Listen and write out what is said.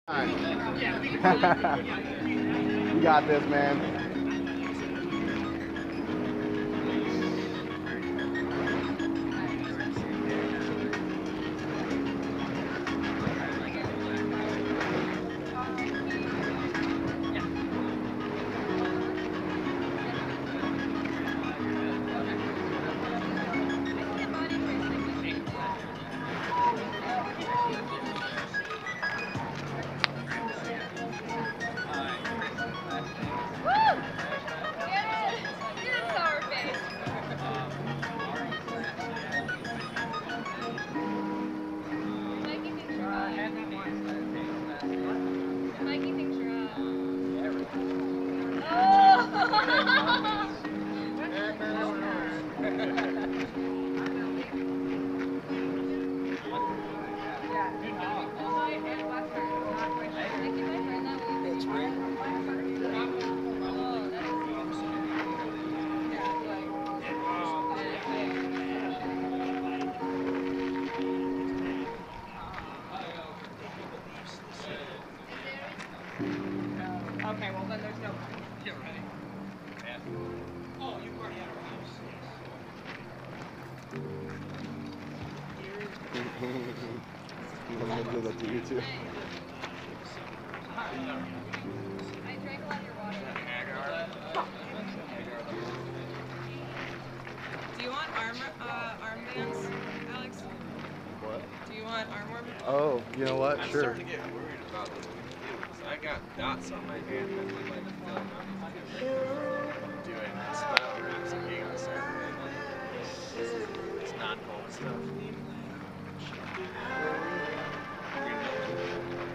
You got this, man. Okay, well then there's no point. Yeah, right. Yeah. Oh, you already had a house. I'm gonna do that to you too. I drank a lot of your water. Do you want armbands, Alex? What? Do you want armor? Oh, you know what? I'm Sure. starting to get worried about the confused. I got dots on my hand that look like film. Doing spinal wraps and being on Saturday. It's non-cold stuff.